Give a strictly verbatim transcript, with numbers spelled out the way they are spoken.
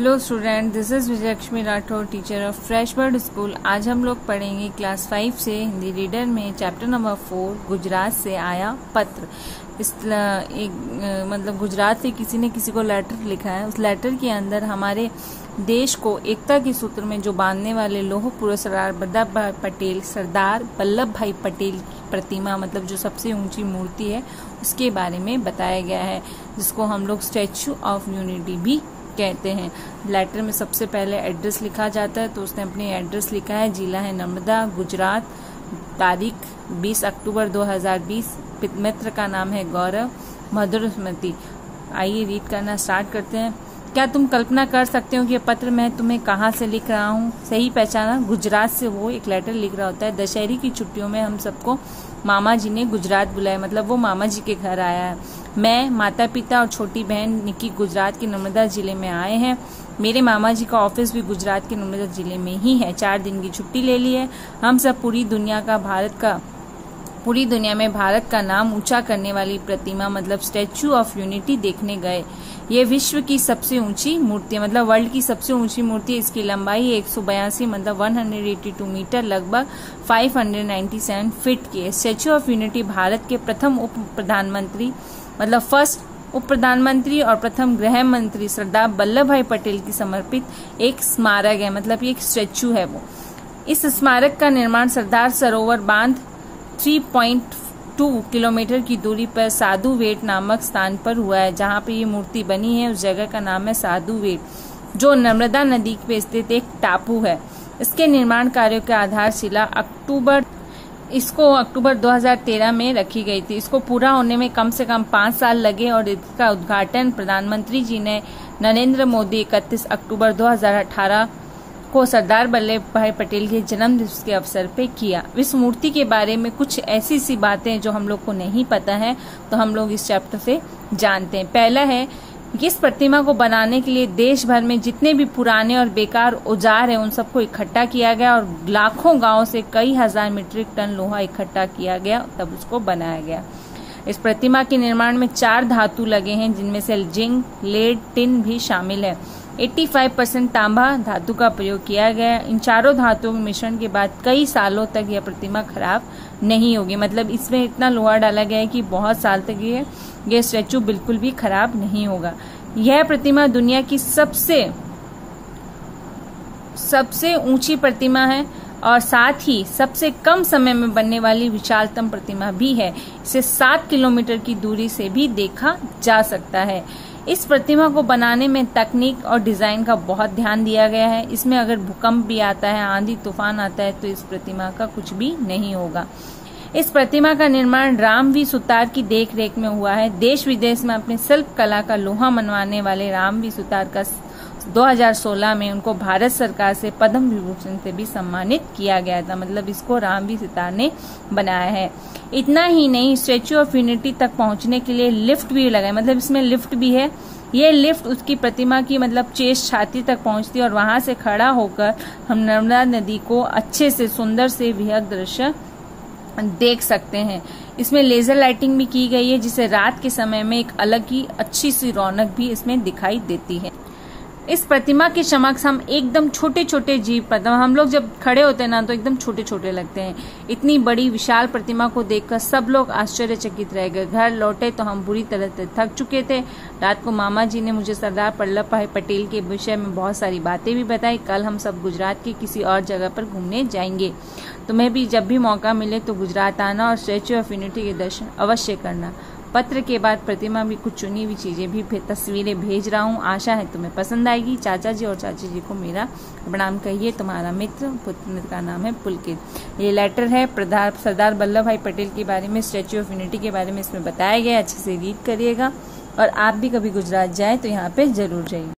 Hello student, this is Vijayalakshmi Rathore, teacher of fresh bird school. आज हम लोग पढ़ेंगे क्लास फाइव से हिंदी रीडर में चैप्टर नंबर फोर, गुजरात से आया पत्र। इस एक मतलब गुजरात से किसी ने किसी को लेटर लिखा है। उस लेटर के अंदर हमारे देश को एकता के सूत्र में जो बांधने वाले लौह पुरुष सरदार वल्लभ भाई पटेल सरदार वल्लभ भाई पटेल की प्रतिमा, मतलब जो सबसे ऊंची मूर्ति है, उसके बारे में बताया गया है, जिसको हम लोग स्टैच्यू ऑफ यूनिटी भी कहते हैं। लेटर में सबसे पहले एड्रेस लिखा जाता है, तो उसने अपने एड्रेस लिखा है, जिला है नर्मदा, गुजरात, तारीख बीस अक्टूबर दो हज़ार बीस, मित्र का नाम है गौरव, मधुर स्मृति। आइए रीड करना स्टार्ट करते हैं। क्या तुम कल्पना कर सकते हो कि पत्र मैं तुम्हें कहाँ से लिख रहा हूँ? सही पहचाना, गुजरात से वो एक लेटर लिख रहा होता है। दशहरे की छुट्टियों में हम सबको मामा जी ने गुजरात बुलाया, मतलब वो मामा जी के घर आया है। मैं, माता पिता और छोटी बहन निकी गुजरात के नर्मदा जिले में आए हैं। मेरे मामा जी का ऑफिस भी गुजरात के नर्मदा जिले में ही है। चार दिन की छुट्टी ले ली है। हम सब पूरी दुनिया का भारत का पूरी दुनिया में भारत का नाम ऊंचा करने वाली प्रतिमा, मतलब स्टैच्यू ऑफ यूनिटी देखने गए। ये विश्व की सबसे ऊंची मूर्ति, मतलब वर्ल्ड की सबसे ऊंची मूर्ति है। इसकी लंबाई एक सौ बयासी मतलब एक सौ बयासी मीटर, लगभग पाँच सौ सत्तानवे फीट की है। स्टैच्यू ऑफ यूनिटी भारत के प्रथम उप प्रधानमंत्री, मतलब फर्स्ट उप प्रधानमंत्री और प्रथम गृह मंत्री सरदार वल्लभ भाई पटेल की समर्पित एक स्मारक है, मतलब ये एक स्टैच्यू है वो। इस स्मारक का निर्माण सरदार सरोवर बांध तीन पॉइंट दो किलोमीटर की दूरी पर साधु वेट नामक स्थान पर हुआ है। जहाँ पे ये मूर्ति बनी है, उस जगह का नाम है साधु वेट, जो नर्मदा नदी पे स्थित एक टापू है। इसके निर्माण कार्यों की आधारशिला अक्टूबर इसको अक्टूबर दो हज़ार तेरह में रखी गई थी। इसको पूरा होने में कम से कम पाँच साल लगे और इसका उद्घाटन प्रधानमंत्री जी ने नरेंद्र मोदी इकतीस अक्टूबर दो हज़ार अठारह को सरदार वल्लभ भाई पटेल के जन्म दिवस के अवसर पे किया। इस मूर्ति के बारे में कुछ ऐसी सी बातें जो हम लोग को नहीं पता है, तो हम लोग इस चैप्टर से जानते हैं। पहला है, इस प्रतिमा को बनाने के लिए देश भर में जितने भी पुराने और बेकार औजार हैं, उन सबको इकट्ठा किया गया और लाखों गांवों से कई हजार मीट्रिक टन लोहा इकट्ठा किया गया, तब उसको बनाया गया। इस प्रतिमा के निर्माण में चार धातु लगे हैं, जिनमें से जिंक, लेड, टिन भी शामिल है। पचासी परसेंट तांबा धातु का प्रयोग किया गया। इन चारों धातुओं के मिश्रण के बाद कई सालों तक यह प्रतिमा खराब नहीं होगी, मतलब इसमें इतना लोहा डाला गया है कि बहुत साल तक ये ये स्टैचू बिल्कुल भी खराब नहीं होगा। यह प्रतिमा दुनिया की सबसे सबसे ऊंची प्रतिमा है और साथ ही सबसे कम समय में बनने वाली विशालतम प्रतिमा भी है। इसे सात किलोमीटर की दूरी से भी देखा जा सकता है। इस प्रतिमा को बनाने में तकनीक और डिजाइन का बहुत ध्यान दिया गया है। इसमें अगर भूकंप भी आता है, आंधी तूफान आता है, तो इस प्रतिमा का कुछ भी नहीं होगा। इस प्रतिमा का निर्माण रामवी सुतार की देखरेख में हुआ है। देश विदेश में अपने शिल्प कला का लोहा मनवाने वाले रामवी सुतार का दो हज़ार सोलह में उनको भारत सरकार से पद्म विभूषण से भी सम्मानित किया गया था, मतलब इसको रामवी सुतार ने बनाया है। इतना ही नहीं, स्टैच्यू ऑफ यूनिटी तक पहुंचने के लिए लिफ्ट भी लगा है, मतलब इसमें लिफ्ट भी है। ये लिफ्ट उसकी प्रतिमा की मतलब चेस्ट छाती तक पहुंचती है और वहां से खड़ा होकर हम नर्मदा नदी को अच्छे से सुंदर से विहंगम दृश्य देख सकते हैं। इसमें लेजर लाइटिंग भी की गई है, जिससे रात के समय में एक अलग ही अच्छी सी रौनक भी इसमें दिखाई देती है। इस प्रतिमा के समक्ष हम एकदम छोटे छोटे जीव, प्रतिमा हम लोग जब खड़े होते हैं ना, तो एकदम छोटे छोटे लगते हैं। इतनी बड़ी विशाल प्रतिमा को देखकर सब लोग आश्चर्यचकित रह गए। घर लौटे तो हम बुरी तरह से थक चुके थे। रात को मामा जी ने मुझे सरदार वल्लभ भाई पटेल के विषय में बहुत सारी बातें भी बताई। कल हम सब गुजरात के किसी और जगह पर घूमने जाएंगे। तुम्हें भी जब भी मौका मिले तो गुजरात आना और स्टैच्यू ऑफ यूनिटी के दर्शन अवश्य करना। पत्र के बाद प्रतिमा भी कुछ चुनी हुई चीजें भी तस्वीरें भेज रहा हूँ। आशा है तुम्हें पसंद आएगी। चाचा जी और चाची जी को मेरा प्रणाम कहिए। तुम्हारा मित्र, पुत्र का नाम है पुलकित। ये लेटर है प्रधान सरदार वल्लभ भाई पटेल के बारे में, स्टैच्यू ऑफ यूनिटी के बारे में इसमें बताया गया। अच्छे से रीड करिएगा और आप भी कभी गुजरात जाए तो यहाँ पे जरूर जाइए।